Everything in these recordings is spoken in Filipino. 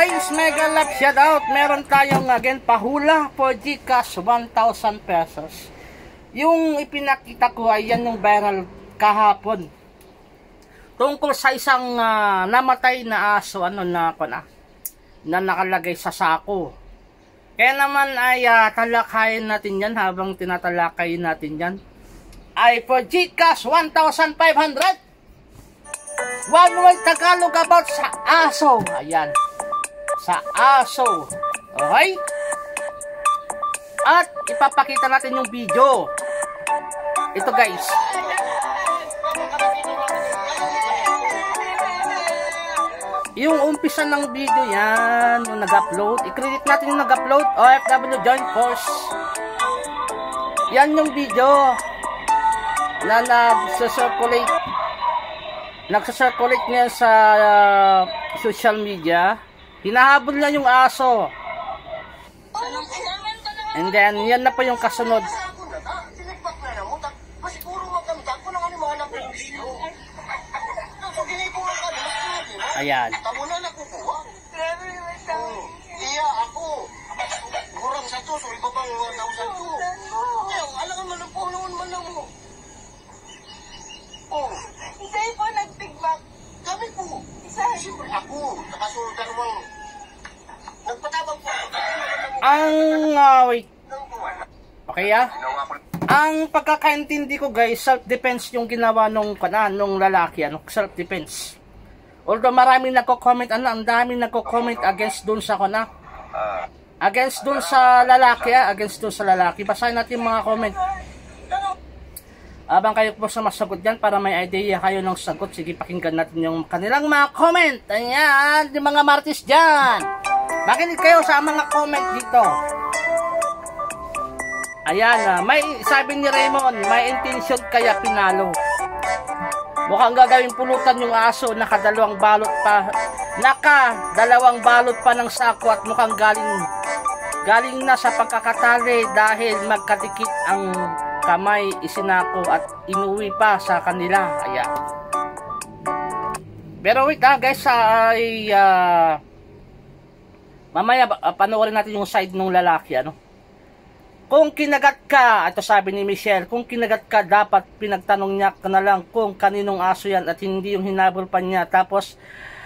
guys, mega love shoutout. Meron tayong again pahula for GCash 1,000 pesos. Yung ipinakita ko ay yan yung viral kahapon. Tungkol sa isang namatay na aso na nakalagay sa sako. Kaya naman ay talakayin natin yan habang tinatalakay natin yan. Ay for GCash 1,500. One word Tagalog about sa aso. Ayan. Sa aso. Okay? At ipapakita natin yung video. Ito guys. Yung umpisa ng video yan, yung nag-upload. I-credit natin yung nag-upload. OFW Joint Force. Yan yung video na nagsasirculate ngayon sa social media. Hinahabol na yung aso. And then, yan na po yung kasunod. Ayan. Iya ako. Kurang satu, so iba pang 1,000 alam man ang punoon man na mo. Oh. Isa'y po nag-feedback. Kami po. Isa'y. Ako. Nakasultan mo. Nagpatabang po. Wait. Okay Ang pagkakaintindi ko guys, self-defense yung ginawa nung lalaki, self-defense. Although maraming nagko-comment, ang daming nagko-comment against dun sa against dun sa lalaki, Basahin natin mga comment. Abang kayo po sa masagot dyan para may idea kayo ng sagot, sige pakinggan natin yung kanilang mga comment. Ayan, yung mga martis dyan. Makinig kayo sa mga comment dito. Ayan, may sabi ni Raymond, may intention kaya pinalo. Mukhang gagawin pulutan yung aso, nakadalawang balot pa ng sako at mukhang galing na sa pagkakatali dahil magkadikit ang kamay, isinako at inuwi pa sa kanila. Ayan. Pero wait guys, ay mamaya panoorin natin yung side ng lalaki. Kung kinagat ka, ito sabi ni Michelle, kung kinagat ka, dapat pinagtanong niya ka na lang kung kaninong aso yan at hindi yung hinabol pa niya. Tapos,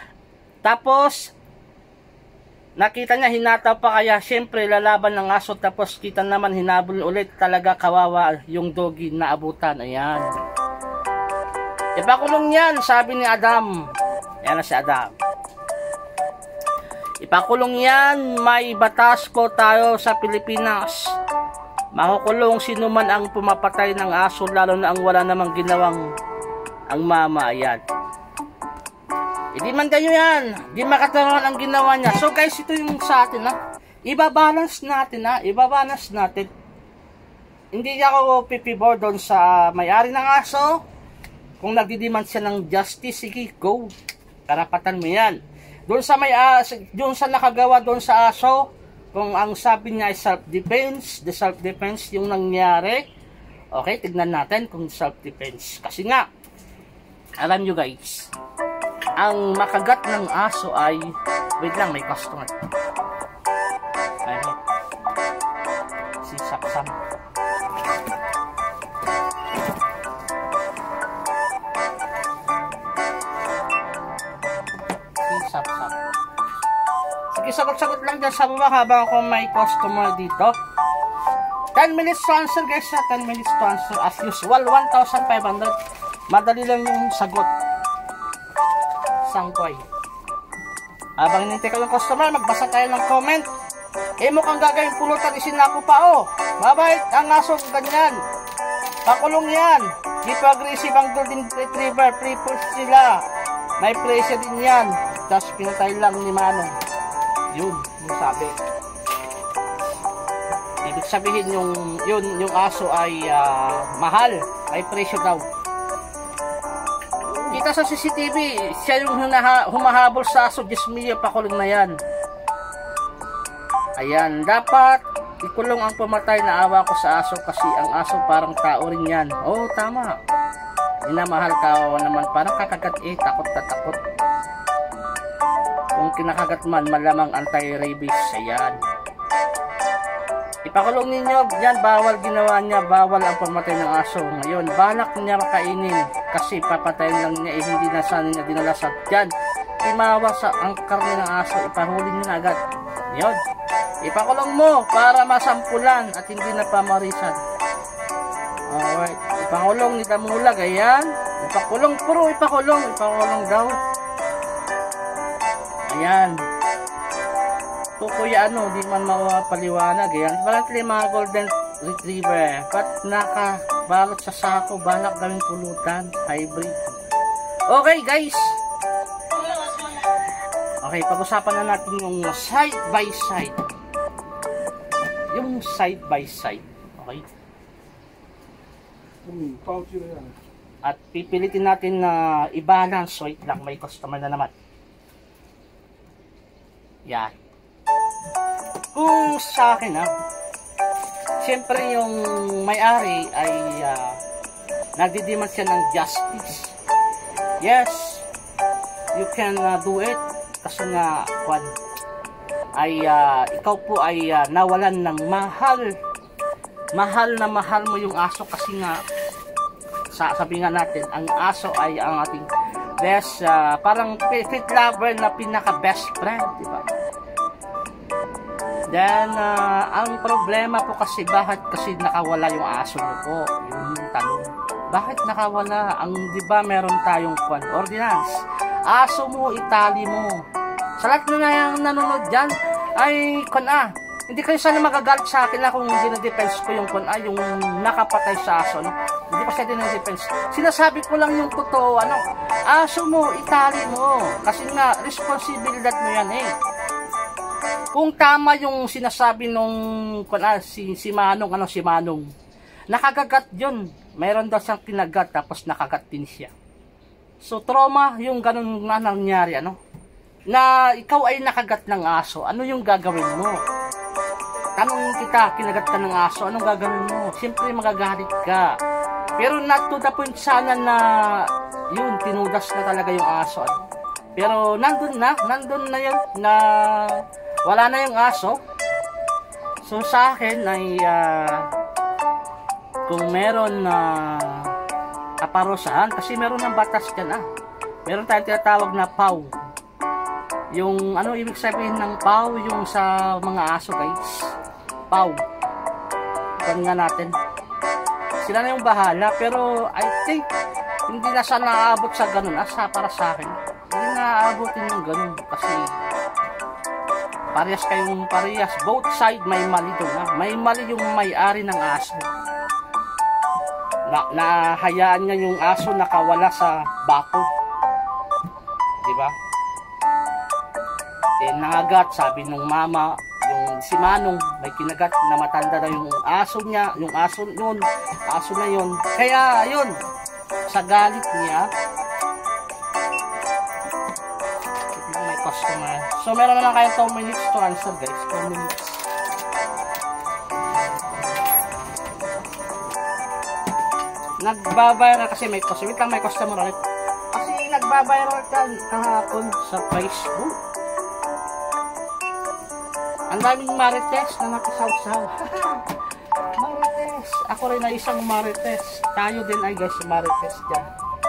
nakita niya hinataw pa kaya syempre lalaban ng aso tapos kita naman hinabol ulit. Talaga kawawa yung doggy na abutan. Ayan. Ipakulong yan, sabi ni Adam. Ayan na si Adam. Ipakulong yan, may batas ko tayo sa Pilipinas. Makukulong sino man ang pumapatay ng aso, lalo na ang wala namang ginawang ang mama. Ayan. Hindi man kayo yan, di makataon ang ginawa niya. So guys, ito yung sa atin ibabalance natin. Hindi ako pipibor doon sa may-ari ng aso. Kung nagdidemand siya ng justice, sige, go, karapatan mo yan. Doon sa nakagawa doon sa aso, kung ang sabi niya ay self-defense, the self-defense yung nangyari. Okay, tignan natin kung self-defense. Kasi nga, alam nyo guys, ang makagat ng aso ay, wait lang, may customer. Ayun. Si Saksam. Sige, sagot-sagot lang dyan sa baba habang ako may customer dito. 10 minutes to answer guys, 10 minutes to answer as usual. 1,500. Madali lang yung sagot. Sangkoy. Habang hinintay ko yung customer, magbasa tayo ng comment. Mukhang gagawin pulutan, isinako pa mabait ang aso ganyan. Pakulong yan. Dito aggressive ang golden retriever, pre-push sila. May presyo din yan. Tapos pinatay lang ni Manong. Yun, yung sabi. Ibig sabihin yung aso ay mahal. May presyo daw. Kita sa CCTV, siya yung humahabol sa aso. Diyos mio, pakulong na yan. Ayan, dapat ikulong ang pumatay. Naawa ko sa aso kasi ang aso parang tao rin yan. Oh, tama. Minamahal ka naman, parang kakagat takot na takot. Kung kung kinakagat man, malamang anti-rabies. Ayan. Ipakulong ninyo, yan, bawal ginawa niya, bawal ang pamatay ng aso. Ngayon, balak niya kainin kasi papatayin lang niya, hindi na sana niya dinalasat. Yan, imawa sa ang karne ng aso, ipahuli niyo na agad. Yun, ipakulong mo para masampulan at hindi na pamarisan. Alright, ipakulong ni Damulag, ayan. Ipakulong, puro ipakulong daw. Ayan. Kuya ano, di man mapaliwanag. Ayan, apparently mga golden retriever. Ba't nakabalot sa sako, balak gawing pulutan, hybrid. Okay guys. Okay, pag-usapan na natin yung side by side. Yung side by side. Okay. At pipilitin natin na i-balance. Wait lang, may customer na naman. Yan. Kung sa akin siyempre yung may-ari ay nagdidiman siya ng justice. Yes, you can do it. Kasi nga, ikaw po ay nawalan ng mahal na mahal mo yung aso kasi nga, sabi nga natin, ang aso ay ang ating best, parang pet lover na pinaka best friend, diba? Then, ang problema po kasi, bakit kasi nakawala yung aso nyo po? Yung tanong. Bakit nakawala? Diba meron tayong ordinance? Aso mo, itali mo. Sa lahat na yung nanonood dyan, ay, hindi kayo sana magagalit sa akin na kung dinadefense ko yung yung nakapatay sa aso, no? Hindi pa siya dinadefense. Sinasabi ko lang yung totoo, aso mo, itali mo. Kasi nga, responsibilidad mo yan, eh. Kung tama yung sinasabi nung si Manong, si Manong, nakagagat yun. Mayroon daw siyang kinagat tapos nakagat din siya. So trauma yung ganun na nangyari, na ikaw ay nakagat ng aso, ano yung gagawin mo? Tanong kita, kinagat ka ng aso, anong gagawin mo? Siyempre magagalit ka. Pero not to the point sana na yun, tinudas na talaga yung aso. Pero nandun na yun, na wala na yung aso. So sa akin ay kung meron na kaparusahan, kasi meron ng batas dyan, meron tayong tinatawag na PAW. Yung ibig sabihin ng PAW, yung sa mga aso guys, PAW. Ito nga natin, sila na yung bahala. Pero I think hindi na siya naaabot sa ganun, para sa akin hindi na aabotin yung ganun, kasi parehas, both side may mali doon, may mali yung may-ari ng aso. Nahayaan niya yung aso nakawala sa bako, diba? Nangagat, sabi nung mama, yung si Manong may kinagat na matanda na yung aso niya, yung aso na yun. Kaya yun, sa galit niya, may customer. So meron na lang kayong 2 minutes to answer guys, 2 minutes. Nagbabayar kasi may customer, may customer ulit. Kasi nagbabayar kahapon sa Facebook. Ang daming marites na nakasawsaw. Marites. Ako rin ay isang marites. Tayo din ay guys marites dyan.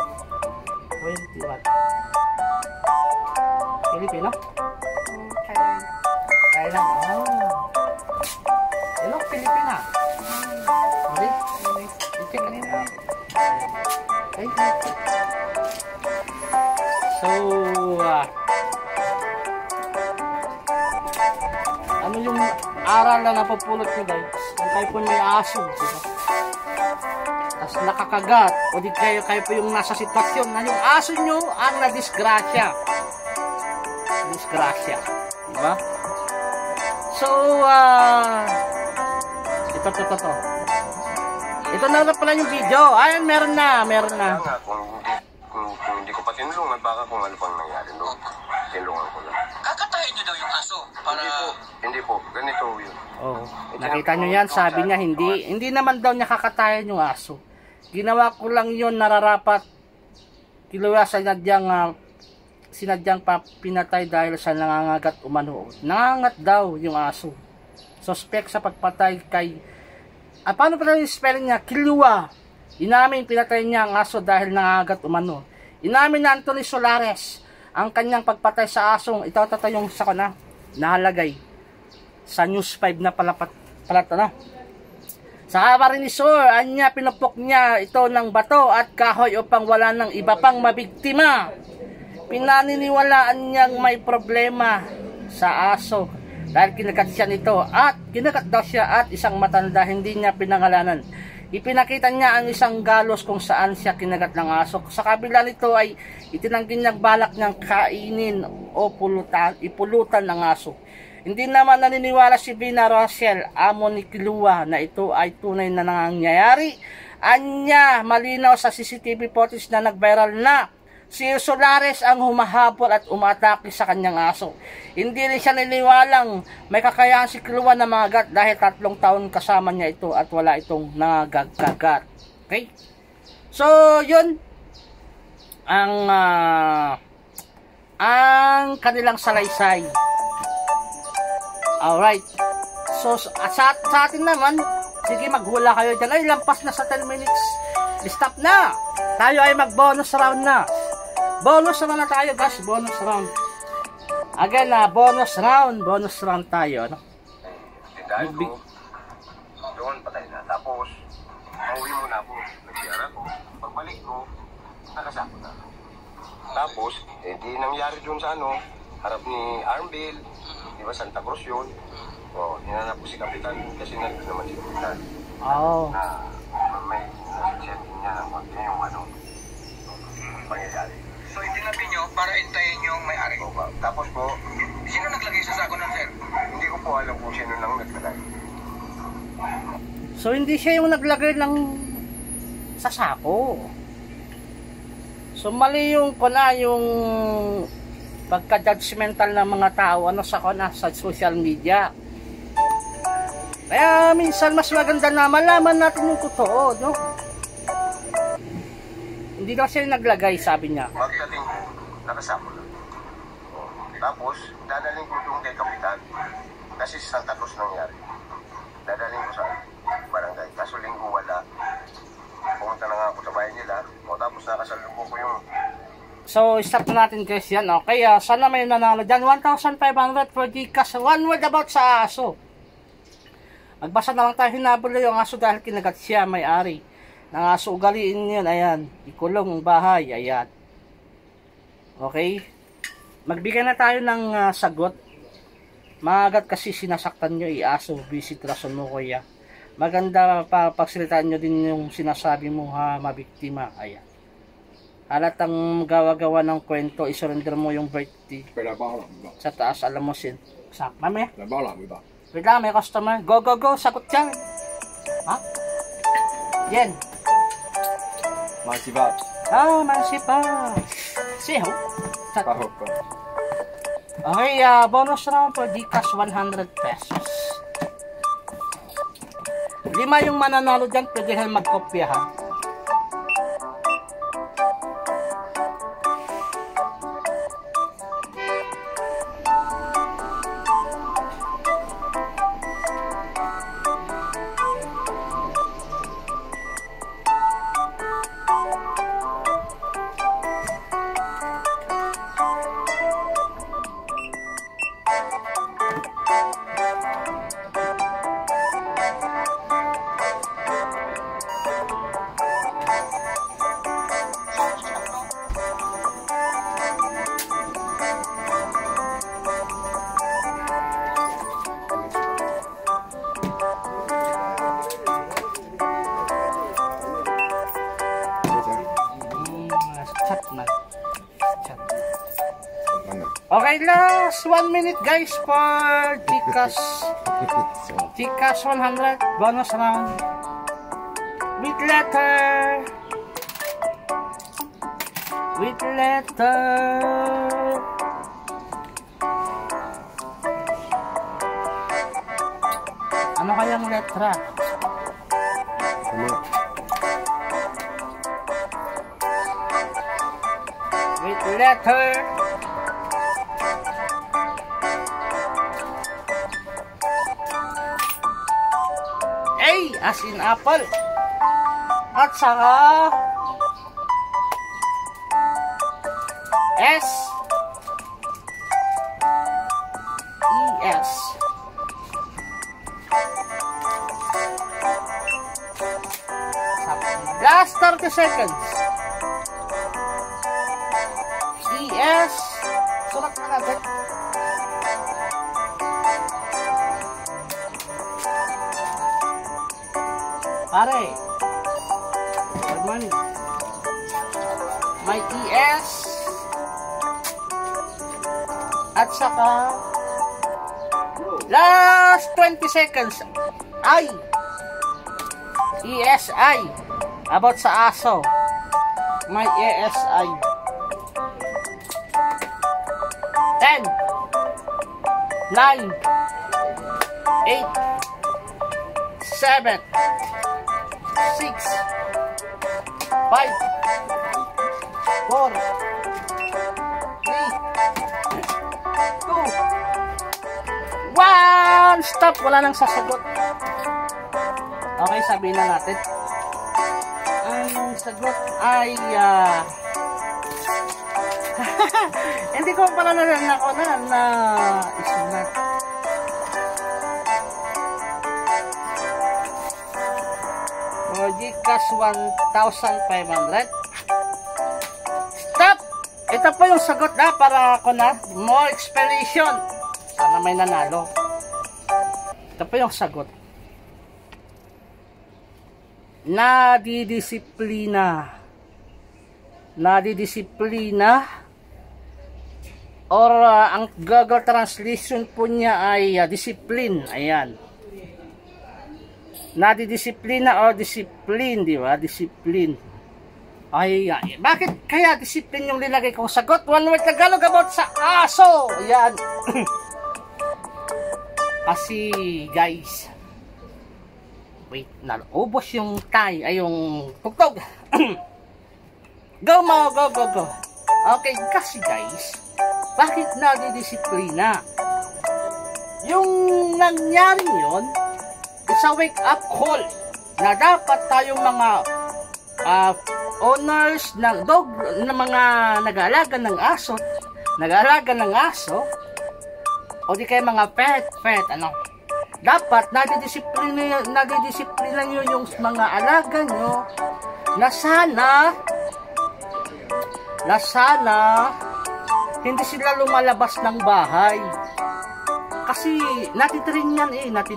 21. Pilipino? Thailand. Hello, Pilipina. Hindi? I-check kanina. Okay. So, ano yung aral na napupulot nyo guys? Kung kayo po may aso, diba? Tapos nakakagat, o di kayo po yung nasa sitwasyon na yung aso nyo ang nadisgrasya. Disgrasya. Diba? So, ito na pala yung video. Ayan, meron na. Kung hindi ko pa tinulungan, baka kung ano pang nangyari doon. Tinulungan ko lang. Kakatayin niyo daw yung aso para... Hindi po. Ganito yun. Oh, nakita nyo yan, sabi niya hindi naman daw niya kakatayin yung aso. Ginawa ko lang yun, nararapat kiluwasan niya diyang sinadyang pinatay dahil sa nangangagat umano. Nangangat daw yung aso. Suspect sa pagpatay kay paano pala yung spelling niya? Kilua. Inamin pinatay niya ang aso dahil nangangagat umano. Inamin na Anthony Solares ang kanyang pagpatay sa asong ito yung sa kana nahalagay sa News 5 na pala na. Sa Marinisor, anya pinupok niya ito ng bato at kahoy upang wala ng iba pang mabiktima. Pinaniniwalaan niyang may problema sa aso dahil kinagat siya nito at kinagat daw siya at isang matanda hindi niya pinangalanan. Ipinakita niya ang isang galos kung saan siya kinagat ng aso. Sa kabila nito ay itinanggi niyang balak niyang kainin o ipulutan ng aso. Hindi naman naniniwala si Vina Rosel, amo ni Kilua, na ito ay tunay na nangyayari. Anya, malinaw sa CCTV footage na nag-viral na si Solares ang humahabol at umatake sa kanyang aso. Hindi rin siya niniwalang may kakayahan si Kilua na mangagat dahil 3 taon kasama niya ito at wala itong nagagagat. Okay? So, yun ang kanilang salaysay. Alright. So, sa atin naman, sige, maghula kayo dyan. Ay, lampas na sa 10 minutes. Stop na. Tayo ay mag-bonus round na. Bonus round na tayo, guys. Bonus round. Again, bonus round tayo. No? Tindahan ko, doon patay na. Tapos, mauwi muna ako. Nagsiyara ko. Pagbalik ko, nakasako na. Tapos, di nangyari doon sa harap ni Armville. Di ba Santa Cruz yun? O, hinanap ko si Kapitan kasi nandun naman si Kapitan. Oh. Na may nasa-setting niya ng yung pangyayari. So itinabi nyo para intayin yung may-ari. Opa. Tapos po, Sino naglagay sa sako ng sir? hindi ko po alam kung sino nang naglagay. So, hindi siya yung naglagay ng sa sako. So, mali yung yung pagka-judgmental ng mga tao sa social media. Kaya minsan mas maganda na malaman natin yung totoo, no? Hindi daw siya yung naglagay, sabi niya. Pagdating ko, nakasama na. Tapos, dadaling ko doon kay Kapitan. Kasi sa Santa Cruz nangyari. Dadaling ko sa barangay. Kaso linggo wala. Pumunta na nga ako sa bahay nila. O tapos nakasalubong ko yung... So, stop na natin guys yan. Okay, sana may nanalo dyan. 1,500 for Gcash. One word about sa aso. Magbasa na lang tayo, hinabol yung aso dahil kinagat siya, may-ari. Ng aso, ugaliin yun, ayan. Ikulong ang bahay, ayan. Okay? Magbigay na tayo ng sagot. Maagat kasi sinasaktan nyo, aso, visit rason mo kuya. Maganda pa pagsalitaan nyo din yung sinasabi mo, mabiktima, ayan. Halatang gawa-gawa ng kwento, isurrender mo yung birthday. Sa taas, alam mo mamaya. Wait lang, may customer. Go, go, go. Sagot yan. Ha? Yan. Masibat. Masibat. Siho. Pahok ko. Okay, bonus round for Gcash 100 pesos. 5 yung mananalo dyan. Pwede kayo magkopya, ha? Okay, last 1 minute guys for Gcash. Gcash 100 bonus round with letter. Ano kayang letra? With letter. as in apple. At saka S E S. Last 30 seconds. E S. Sulat na natin. Pare, may ES at saka last 20 seconds I ESI about sa aso, may ESI. 10 9 8 7 6 5 4 3 2 1. Stop. Wala nang sasagot. Okay, sabihin na natin. Ang sagot ay hindi ko pala na isulat. Gcash 1,500. Stop! Ito po yung sagot na para ako na more explanation. Sana may nanalo. Ito po yung sagot. Nadidisiplina or ang Google translation po niya ay discipline. Ayan. Nadidisiplina or discipline, di ba? Discipline. Ay, bakit kaya discipline yung linagay kong sagot? One word Tagalog about sa aso. Ayan. Kasi, guys, wait, naubos yung tay, ay yung tugtog. Go mo, go. Okay, kasi guys, bakit nadidisiplina? Yung nangyari yun, sa wake up call na dapat tayong mga owners ng dog, ng mga nag-aalaga ng aso o di kaya mga pet dapat nadidisiplina nyo yung mga alaga nyo na sana hindi sila lumalabas ng bahay. Kasi natitrain yan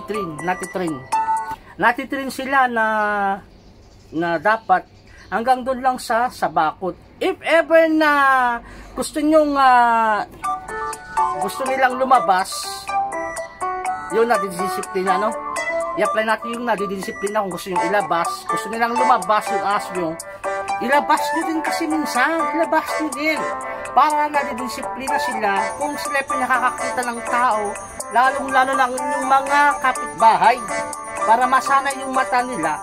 natitrain sila na dapat hanggang doon lang sa bakod. If ever na gusto nilang lumabas, yun nadidisiplina, no? I-apply natin yung nadidisiplina kung gusto nyo ilabas. Gusto nilang lumabas yung aso nyo, ilabas nyo din kasi minsan. Ilabas nyo din. Para nadidisiplina sila kung sila pinakakakita ng tao, lalong-lalo lang yung mga kapitbahay. Para masana yung mata nila,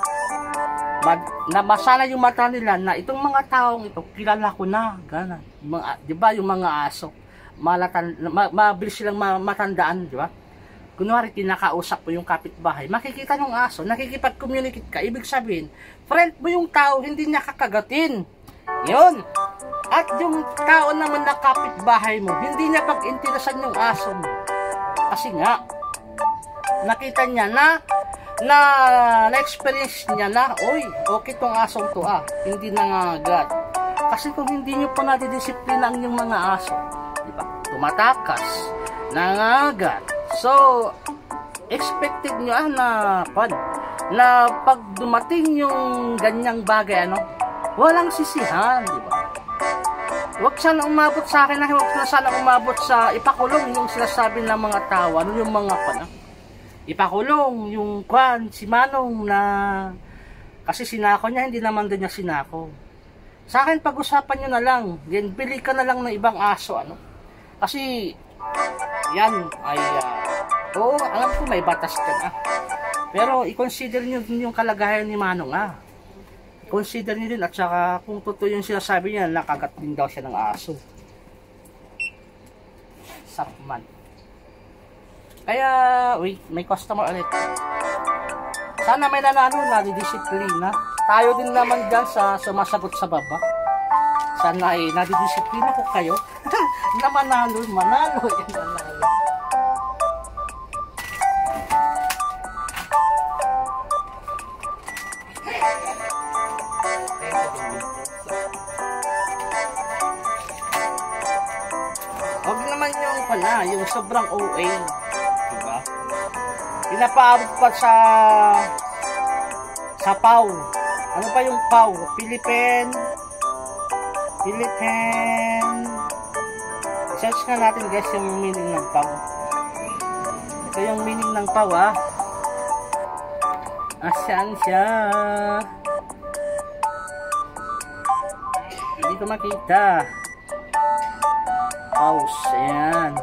na itong mga taong ito, kilala ko na. Gana. Diba yung mga aso, mabilis silang matandaan, diba? Kunwari, kinakausap mo yung kapitbahay, makikita yung aso, nakikipag-communicate ka, ibig sabihin, friend mo yung tao, hindi niya kakagatin. Yun. At yung tao naman na kapitbahay mo, hindi niya pag-intirasan yung aso mo. Kasi nga, nakita niya na-experience niya na, oy, okay tong asong to hindi nangagat. Kasi kung hindi nyo pa nadidisiplina ang yung mga aso, diba? Tumatakas, nangagat. So, expected nyo na pag dumating yung ganyang bagay, walang sisihan, diba? Huwag sana umabot sa akin, huwag sana umabot sa ipakulong yung sinasabi ng mga tao, yung mga ipakulong yung si Manong na kasi sinako niya, hindi naman din niya sinako. Sa akin, pag-usapan nyo na lang, bili ka na lang ng ibang aso, kasi yan ay oo, alam ko may batas ka na, pero i-consider nyo din yung kalagayan ni Manong i-consider nyo din, at saka kung totoo yung sinasabi niya, nakagat din daw siya ng aso. Sakman. Kaya, wait, may customer ulit. Sana may nanalo na, didisiplina. Tayo din naman dyan sa sumasagot sa baba. Sana ay nadidisiplina ko kayo. Na manalo. Manalo. Huwag naman yung sobrang OA. Diba? Pinapaabot pa sa PAW. Ano pa yung PAW? Philippine. Search nga natin guys yung meaning ng PAW. Ito yung meaning ng PAW ah. Asan siya? Hindi ko makita. Pause. Ayan.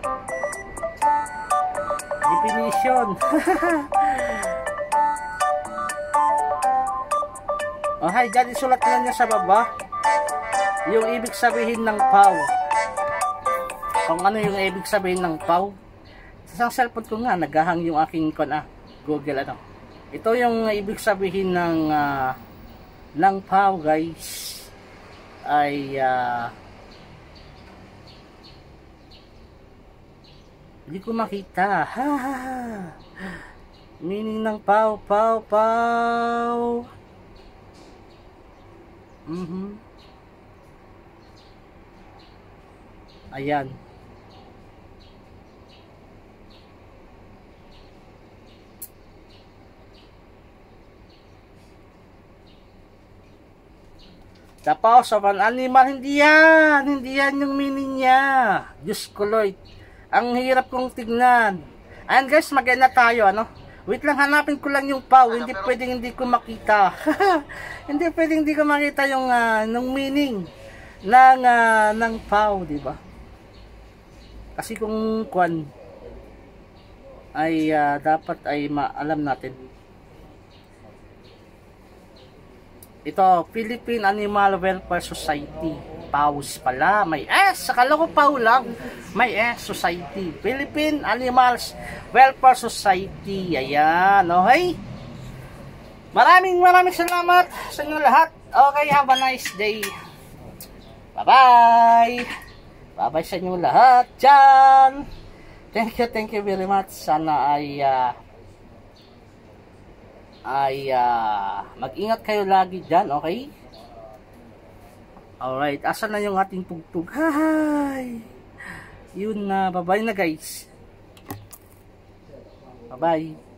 Definition. Oh, hi, dyan isulat na niya sa baba yung ibig sabihin ng PAW. Kung ano yung ibig sabihin ng PAW. Sa isang cellphone ko nga, naghahang yung aking Google ano. Ito yung ibig sabihin ng PAW guys. Ay hindi ko makita. Meaning ng PAW. Ayan. The pause of an animal. Hindi yan yung meaning niya. Diyos ko Lord. Ang hirap kong tignan. Ayan guys, mag-ena tayo ano. Wait lang, hanapin ko lang yung PAW. Hindi pwedeng hindi ko makita. Hindi pwedeng hindi ko makita yung meaning ng PAW, di ba? Kasi kung kwan ay dapat ay maalam natin. Ito, Philippine Animal Welfare Society. PAWS pala. May S. Akala ko PAW lang. May S. Society. Philippine Animals Welfare Society. Ayan. Okay. Maraming salamat sa inyo lahat. Okay. Have a nice day. Bye-bye. Bye-bye sa inyo lahat. Diyan. Thank you very much. Sana ay mag-ingat kayo lagi dyan, okay? Alright, asan na yung ating tugtog? Hi! Yun na, bye-bye na guys. Bye-bye.